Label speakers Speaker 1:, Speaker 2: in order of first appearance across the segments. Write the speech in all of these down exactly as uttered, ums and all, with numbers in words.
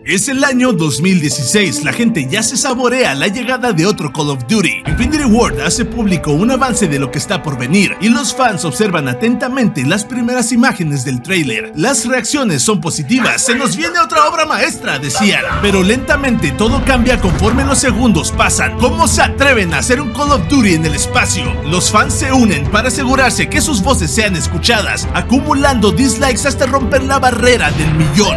Speaker 1: Es el año dos mil dieciséis, la gente ya se saborea la llegada de otro Call of Duty. Infinity Ward hace público un avance de lo que está por venir y los fans observan atentamente las primeras imágenes del tráiler. Las reacciones son positivas, se nos viene otra obra maestra, decían. Pero lentamente todo cambia conforme los segundos pasan. ¿Cómo se atreven a hacer un Call of Duty en el espacio? Los fans se unen para asegurarse que sus voces sean escuchadas, acumulando dislikes hasta romper la barrera del millón.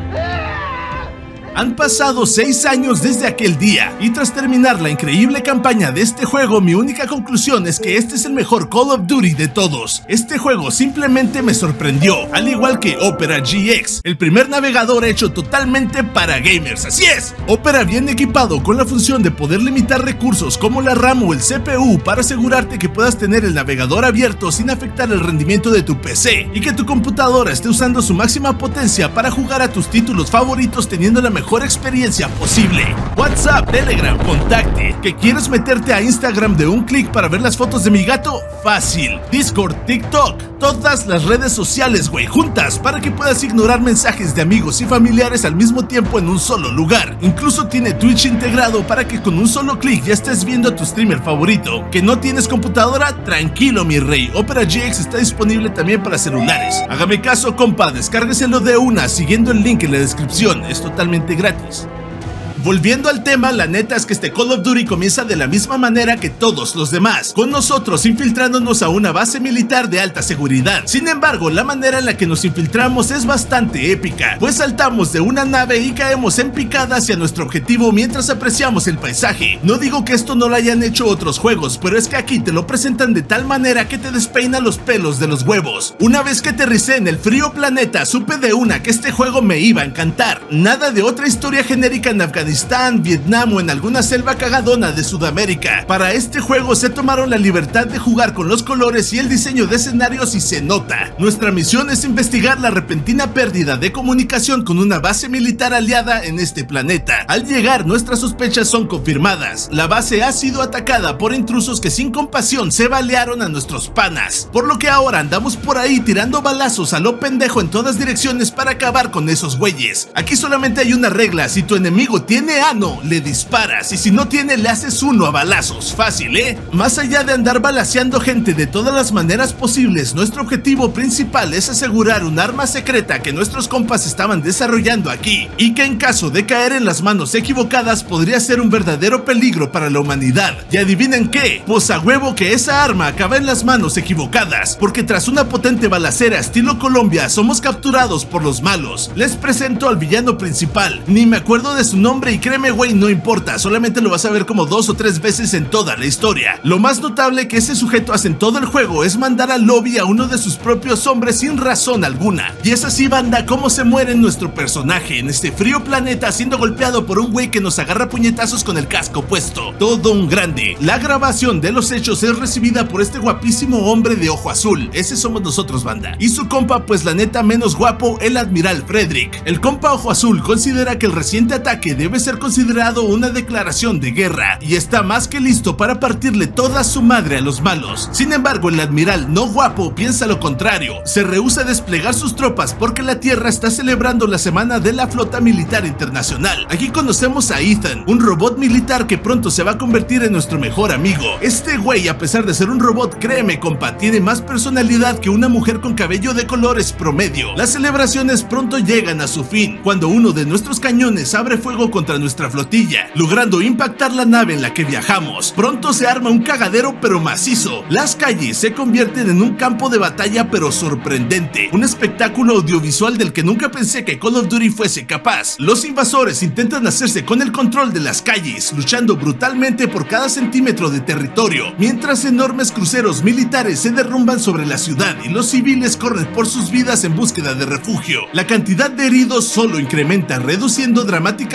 Speaker 1: Han pasado seis años desde aquel día, y tras terminar la increíble campaña de este juego, mi única conclusión es que este es el mejor Call of Duty de todos. Este juego simplemente me sorprendió, al igual que Opera G X, el primer navegador hecho totalmente para gamers. Así es, Opera viene equipado con la función de poder limitar recursos como la RAM o el C P U para asegurarte que puedas tener el navegador abierto sin afectar el rendimiento de tu P C, y que tu computadora esté usando su máxima potencia para jugar a tus títulos favoritos teniendo la mejor mejor experiencia posible. WhatsApp, Telegram, Contacte. ¿Que quieres meterte a Instagram de un clic para ver las fotos de mi gato? Fácil. Discord, TikTok, todas las redes sociales, güey, juntas para que puedas ignorar mensajes de amigos y familiares al mismo tiempo en un solo lugar. Incluso tiene Twitch integrado para que con un solo clic ya estés viendo a tu streamer favorito. ¿Que no tienes computadora? Tranquilo, mi rey. Opera G X está disponible también para celulares. Hágame caso, compa, descárgueselo de una siguiendo el link en la descripción. Es totalmente gratis. Volviendo al tema, la neta es que este Call of Duty comienza de la misma manera que todos los demás, con nosotros infiltrándonos a una base militar de alta seguridad. Sin embargo, la manera en la que nos infiltramos es bastante épica, pues saltamos de una nave y caemos en picada hacia nuestro objetivo mientras apreciamos el paisaje. No digo que esto no lo hayan hecho otros juegos, pero es que aquí te lo presentan de tal manera que te despeina los pelos de los huevos. Una vez que aterricé en el frío planeta, supe de una que este juego me iba a encantar. Nada de otra historia genérica en Afganistán, Vietnam o en alguna selva cagadona de Sudamérica. Para este juego se tomaron la libertad de jugar con los colores y el diseño de escenarios y se nota. Nuestra misión es investigar la repentina pérdida de comunicación con una base militar aliada en este planeta. Al llegar, nuestras sospechas son confirmadas. La base ha sido atacada por intrusos que sin compasión se balearon a nuestros panas, por lo que ahora andamos por ahí tirando balazos a lo pendejo en todas direcciones para acabar con esos güeyes. Aquí solamente hay una regla: si tu enemigo tiene tiene ano, le disparas, y si no tiene, le haces uno a balazos. Fácil, ¿eh? Más allá de andar balaceando gente de todas las maneras posibles, nuestro objetivo principal es asegurar un arma secreta que nuestros compas estaban desarrollando aquí, y que en caso de caer en las manos equivocadas podría ser un verdadero peligro para la humanidad. ¿Y adivinen qué? Pues a huevo que esa arma acaba en las manos equivocadas, porque tras una potente balacera estilo Colombia, somos capturados por los malos. Les presento al villano principal, ni me acuerdo de su nombre y créeme, güey, no importa, solamente lo vas a ver como dos o tres veces en toda la historia. Lo más notable que ese sujeto hace en todo el juego es mandar al lobby a uno de sus propios hombres sin razón alguna. Y es así, banda, como se muere nuestro personaje en este frío planeta, siendo golpeado por un güey que nos agarra puñetazos con el casco puesto. Todo un grande. La grabación de los hechos es recibida por este guapísimo hombre de ojo azul. Ese somos nosotros, banda. Y su compa, pues la neta menos guapo, el Admiral Frederick. El compa ojo azul considera que el reciente ataque debe ser considerado una declaración de guerra y está más que listo para partirle toda su madre a los malos. Sin embargo, el admiral no guapo piensa lo contrario. Se rehúsa a desplegar sus tropas porque la Tierra está celebrando la semana de la Flota Militar Internacional. Aquí conocemos a Ethan, un robot militar que pronto se va a convertir en nuestro mejor amigo. Este güey, a pesar de ser un robot, créeme, compa, tiene más personalidad que una mujer con cabello de colores promedio. Las celebraciones pronto llegan a su fin, cuando uno de nuestros cañones abre fuego contra nuestra flotilla, logrando impactar la nave en la que viajamos. Pronto se arma un cagadero pero macizo. Las calles se convierten en un campo de batalla pero sorprendente, un espectáculo audiovisual del que nunca pensé que Call of Duty fuese capaz. Los invasores intentan hacerse con el control de las calles, luchando brutalmente por cada centímetro de territorio, mientras enormes cruceros militares se derrumban sobre la ciudad y los civiles corren por sus vidas en búsqueda de refugio. La cantidad de heridos solo incrementa, reduciendo dramáticamente el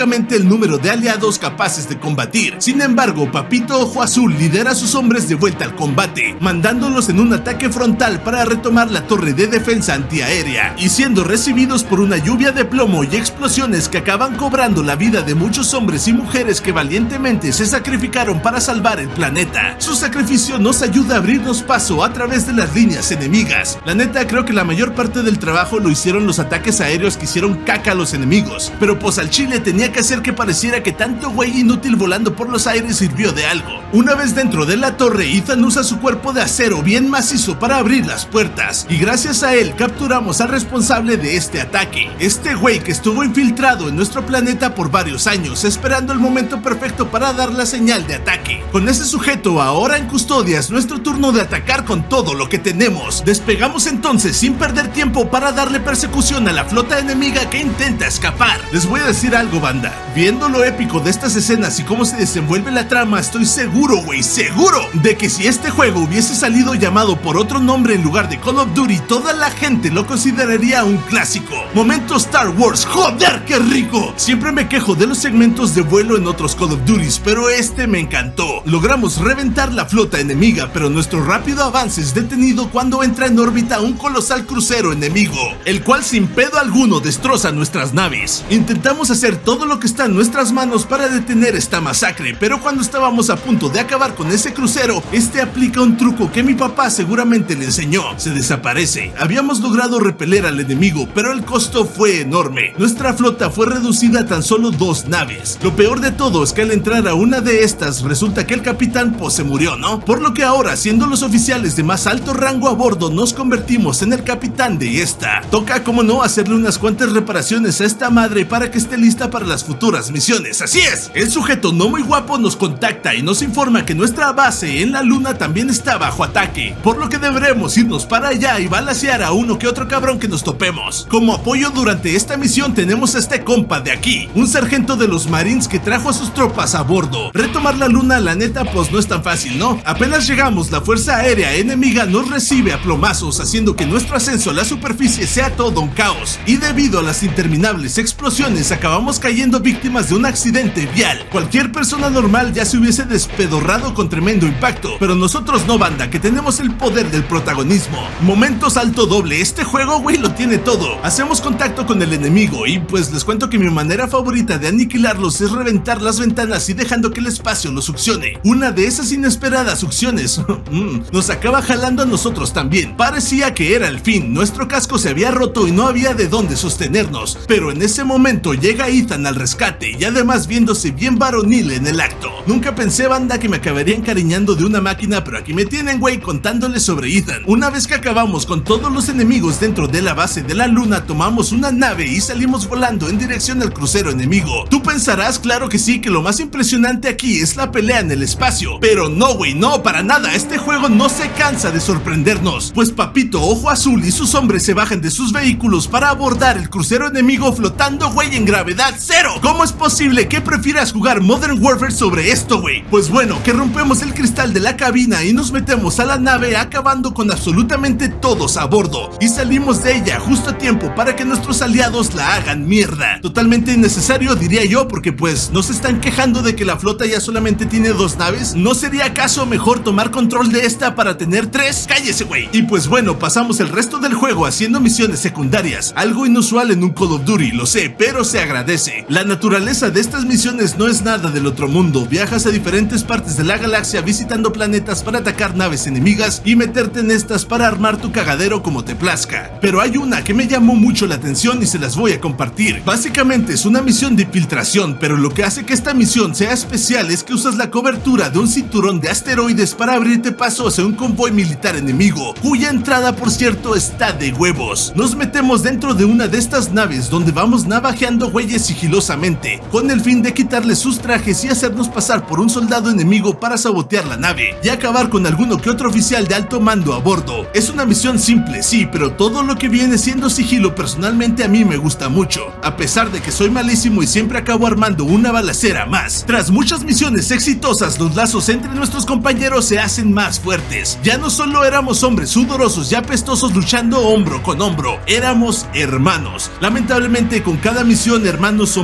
Speaker 1: el número de aliados capaces de combatir. Sin embargo, Papito Ojo Azul lidera a sus hombres de vuelta al combate, mandándolos en un ataque frontal para retomar la torre de defensa antiaérea, y siendo recibidos por una lluvia de plomo y explosiones que acaban cobrando la vida de muchos hombres y mujeres que valientemente se sacrificaron para salvar el planeta. Su sacrificio nos ayuda a abrirnos paso a través de las líneas enemigas. La neta, creo que la mayor parte del trabajo lo hicieron los ataques aéreos que hicieron caca a los enemigos, pero pues al chile tenía que hacer que pareciera que tanto güey inútil volando por los aires sirvió de algo. Una vez dentro de la torre, Ethan usa su cuerpo de acero bien macizo para abrir las puertas, y gracias a él capturamos al responsable de este ataque, este güey que estuvo infiltrado en nuestro planeta por varios años, esperando el momento perfecto para dar la señal de ataque. Con ese sujeto ahora en custodia, es nuestro turno de atacar con todo lo que tenemos. Despegamos entonces sin perder tiempo para darle persecución a la flota enemiga que intenta escapar. Les voy a decir algo, banda, viendo lo épico de estas escenas y cómo se desenvuelve la trama, estoy seguro, güey, seguro de que si este juego hubiese salido llamado por otro nombre en lugar de Call of Duty, toda la gente lo consideraría un clásico. Momento Star Wars, joder, qué rico. Siempre me quejo de los segmentos de vuelo en otros Call of Duty, pero este me encantó. Logramos reventar la flota enemiga, pero nuestro rápido avance es detenido cuando entra en órbita un colosal crucero enemigo, el cual sin pedo alguno destroza nuestras naves. Intentamos hacer todo lo que está en nuestras manos para detener esta masacre, pero cuando estábamos a punto de acabar con ese crucero, este aplica un truco que mi papá seguramente le enseñó. Se desaparece. Habíamos logrado repeler al enemigo, pero el costo fue enorme. Nuestra flota fue reducida a tan solo dos naves. Lo peor de todo es que al entrar a una de estas, resulta que el capitán pues se murió, ¿no? Por lo que ahora, siendo los oficiales de más alto rango a bordo, nos convertimos en el capitán de esta. Toca, como no, hacerle unas cuantas reparaciones a esta madre para que esté lista para las futuras misiones. Así es, el sujeto no muy guapo nos contacta y nos informa que nuestra base en la luna también está bajo ataque, por lo que deberemos irnos para allá y balacear a uno que otro cabrón que nos topemos. Como apoyo durante esta misión tenemos a este compa de aquí, un sargento de los Marines que trajo a sus tropas a bordo. Retomar la luna, la neta, pues no es tan fácil, ¿no? Apenas llegamos, la fuerza aérea enemiga nos recibe a plomazos, haciendo que nuestro ascenso a la superficie sea todo un caos, y debido a las interminables explosiones acabamos cayendo víctimas de un accidente vial. Cualquier persona normal ya se hubiese despedorrado con tremendo impacto, pero nosotros no, banda, que tenemos el poder del protagonismo. Momento salto doble, este juego, güey, lo tiene todo. Hacemos contacto con el enemigo y pues les cuento que mi manera favorita de aniquilarlos es reventar las ventanas y dejando que el espacio los succione. Una de esas inesperadas succiones nos acaba jalando a nosotros también. Parecía que era el fin, nuestro casco se había roto y no había de dónde sostenernos, pero en ese momento llega Ethan al rescate y además viéndose bien varonil en el acto. Nunca pensé, banda, que me acabaría encariñando de una máquina, pero aquí me tienen, güey, contándoles sobre Ethan. Una vez que acabamos con todos los enemigos dentro de la base de la luna, tomamos una nave y salimos volando en dirección al crucero enemigo. Tú pensarás, claro que sí, que lo más impresionante aquí es la pelea en el espacio, pero no, güey, no, para nada. Este juego no se cansa de sorprendernos, pues Papito Ojo Azul y sus hombres se bajan de sus vehículos para abordar el crucero enemigo flotando, güey, en gravedad cero. ¿Cómo es posible que prefieras jugar Modern Warfare sobre esto, güey? Pues bueno, que rompemos el cristal de la cabina y nos metemos a la nave, acabando con absolutamente todos a bordo, y salimos de ella justo a tiempo para que nuestros aliados la hagan mierda. Totalmente innecesario, diría yo, porque pues no se están quejando de que la flota ya solamente tiene dos naves. ¿No sería acaso mejor tomar control de esta para tener tres? ¡Cállese, güey! Y pues bueno, pasamos el resto del juego haciendo misiones secundarias, algo inusual en un Call of Duty, lo sé, pero se agradece. La naturaleza de estas misiones no es nada del otro mundo. Viajas a diferentes partes de la galaxia visitando planetas para atacar naves enemigas y meterte en estas para armar tu cagadero como te plazca. Pero hay una que me llamó mucho la atención y se las voy a compartir. Básicamente es una misión de infiltración, pero lo que hace que esta misión sea especial es que usas la cobertura de un cinturón de asteroides para abrirte paso hacia un convoy militar enemigo, cuya entrada, por cierto, está de huevos. Nos metemos dentro de una de estas naves donde vamos navajeando güeyes sigilosamente, con el fin de quitarles sus trajes y hacernos pasar por un soldado enemigo para sabotear la nave y acabar con alguno que otro oficial de alto mando a bordo. Es una misión simple, sí, pero todo lo que viene siendo sigilo personalmente a mí me gusta mucho, a pesar de que soy malísimo y siempre acabo armando una balacera más. Tras muchas misiones exitosas, los lazos entre nuestros compañeros se hacen más fuertes. Ya no solo éramos hombres sudorosos y apestosos luchando hombro con hombro, éramos hermanos. Lamentablemente con cada misión hermanos son perdidos.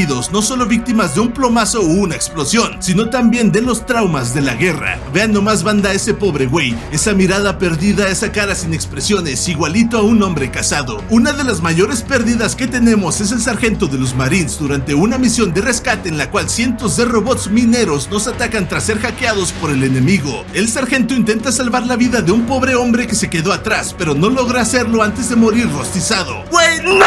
Speaker 1: caídos, no solo víctimas de un plomazo o una explosión, sino también de los traumas de la guerra. Vean nomás, banda, ese pobre güey, esa mirada perdida, esa cara sin expresiones, igualito a un hombre casado. Una de las mayores pérdidas que tenemos es el sargento de los Marines durante una misión de rescate en la cual cientos de robots mineros nos atacan tras ser hackeados por el enemigo. El sargento intenta salvar la vida de un pobre hombre que se quedó atrás, pero no logra hacerlo antes de morir rostizado. ¡Güey, no!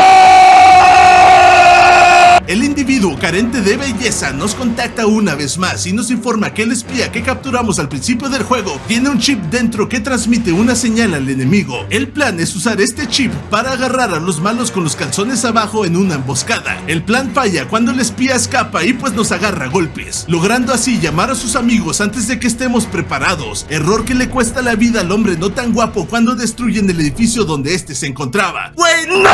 Speaker 1: El individuo carente de belleza nos contacta una vez más y nos informa que el espía que capturamos al principio del juego tiene un chip dentro que transmite una señal al enemigo. El plan es usar este chip para agarrar a los malos con los calzones abajo en una emboscada. El plan falla cuando el espía escapa y pues nos agarra a golpes, logrando así llamar a sus amigos antes de que estemos preparados, error que le cuesta la vida al hombre no tan guapo cuando destruyen el edificio donde este se encontraba. ¡Güey, no!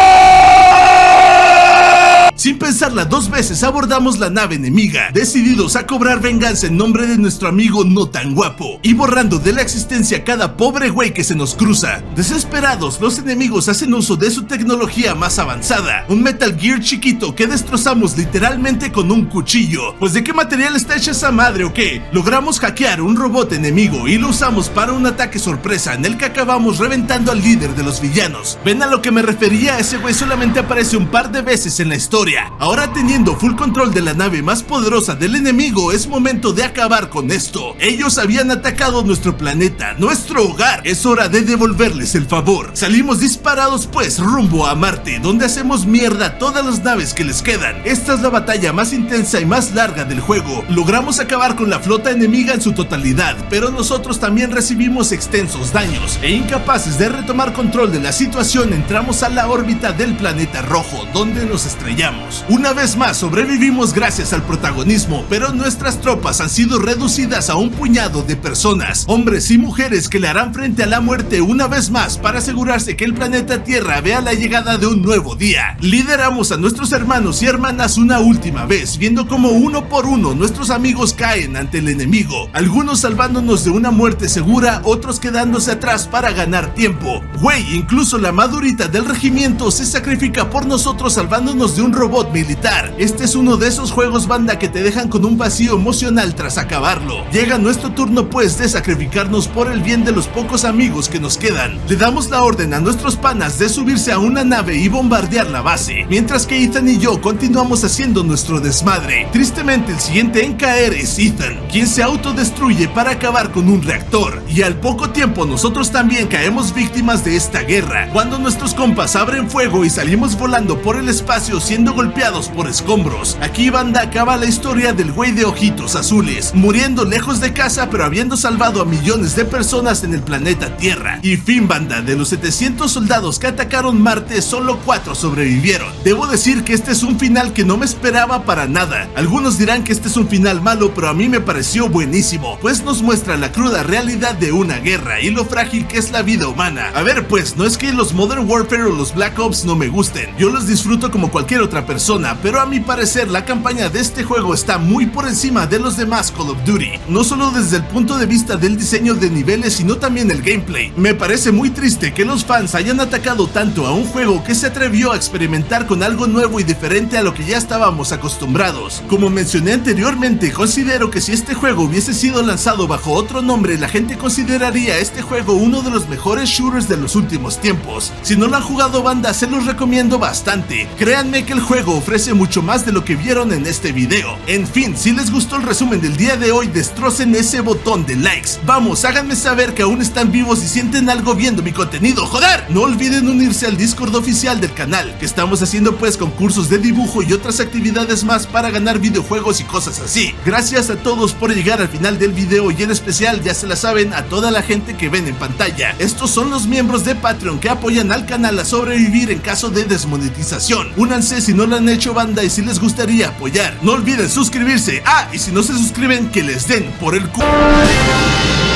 Speaker 1: Sin pensarla dos veces abordamos la nave enemiga, decididos a cobrar venganza en nombre de nuestro amigo no tan guapo, y borrando de la existencia cada pobre güey que se nos cruza. Desesperados, los enemigos hacen uso de su tecnología más avanzada, un Metal Gear chiquito que destrozamos literalmente con un cuchillo. Pues ¿de qué material está hecha esa madre o qué? Logramos hackear un robot enemigo y lo usamos para un ataque sorpresa en el que acabamos reventando al líder de los villanos. ¿Ven a lo que me refería? Ese güey solamente aparece un par de veces en la historia. Ahora, teniendo full control de la nave más poderosa del enemigo, es momento de acabar con esto. Ellos habían atacado nuestro planeta, nuestro hogar. Es hora de devolverles el favor. Salimos disparados pues rumbo a Marte, donde hacemos mierda todas las naves que les quedan. Esta es la batalla más intensa y más larga del juego. Logramos acabar con la flota enemiga en su totalidad, pero nosotros también recibimos extensos daños, e incapaces de retomar control de la situación entramos a la órbita del planeta rojo, donde nos estrellamos. Una vez más sobrevivimos gracias al protagonismo, pero nuestras tropas han sido reducidas a un puñado de personas, hombres y mujeres que le harán frente a la muerte una vez más para asegurarse que el planeta Tierra vea la llegada de un nuevo día. Lideramos a nuestros hermanos y hermanas una última vez, viendo como uno por uno nuestros amigos caen ante el enemigo, algunos salvándonos de una muerte segura, otros quedándose atrás para ganar tiempo. Güey, incluso la madurita del regimiento se sacrifica por nosotros salvándonos de un robot militar. Este es uno de esos juegos, banda, que te dejan con un vacío emocional tras acabarlo. Llega nuestro turno pues de sacrificarnos por el bien de los pocos amigos que nos quedan. Le damos la orden a nuestros panas de subirse a una nave y bombardear la base, mientras que Ethan y yo continuamos haciendo nuestro desmadre. Tristemente el siguiente en caer es Ethan, quien se autodestruye para acabar con un reactor, y al poco tiempo nosotros también caemos víctimas de esta guerra, cuando nuestros compas abren fuego y salimos volando por el espacio siendo golpeados por escombros. Aquí, banda, acaba la historia del güey de ojitos azules, muriendo lejos de casa pero habiendo salvado a millones de personas en el planeta Tierra. Y fin, banda, de los setecientos soldados que atacaron Marte, solo cuatro sobrevivieron. Debo decir que este es un final que no me esperaba para nada. Algunos dirán que este es un final malo, pero a mí me pareció buenísimo, pues nos muestra la cruda realidad de una guerra y lo frágil que es la vida humana. A ver pues, no es que los Modern Warfare o los Black Ops no me gusten, yo los disfruto como cualquier otra persona, pero a mi parecer la campaña de este juego está muy por encima de los demás Call of Duty, no solo desde el punto de vista del diseño de niveles, sino también el gameplay. Me parece muy triste que los fans hayan atacado tanto a un juego que se atrevió a experimentar con algo nuevo y diferente a lo que ya estábamos acostumbrados. Como mencioné anteriormente, considero que si este juego hubiese sido lanzado bajo otro nombre, la gente consideraría este juego uno de los mejores shooters de los últimos tiempos. Si no lo han jugado, banda, se los recomiendo bastante. Créanme que el juego ofrece mucho más de lo que vieron en este video. En fin, si les gustó el resumen del día de hoy, destrocen ese botón de likes. Vamos, háganme saber que aún están vivos y sienten algo viendo mi contenido, ¡joder! No olviden unirse al Discord oficial del canal, que estamos haciendo pues concursos de dibujo y otras actividades más para ganar videojuegos y cosas así. Gracias a todos por llegar al final del video, y en especial, ya se la saben, a toda la gente que ven en pantalla. Estos son los miembros de Patreon que apoyan al canal a sobrevivir en caso de desmonetización. Únanse si no lo han hecho, banda, y si les gustaría apoyar. No olviden suscribirse. Ah, y si no se suscriben, que les den por el culo.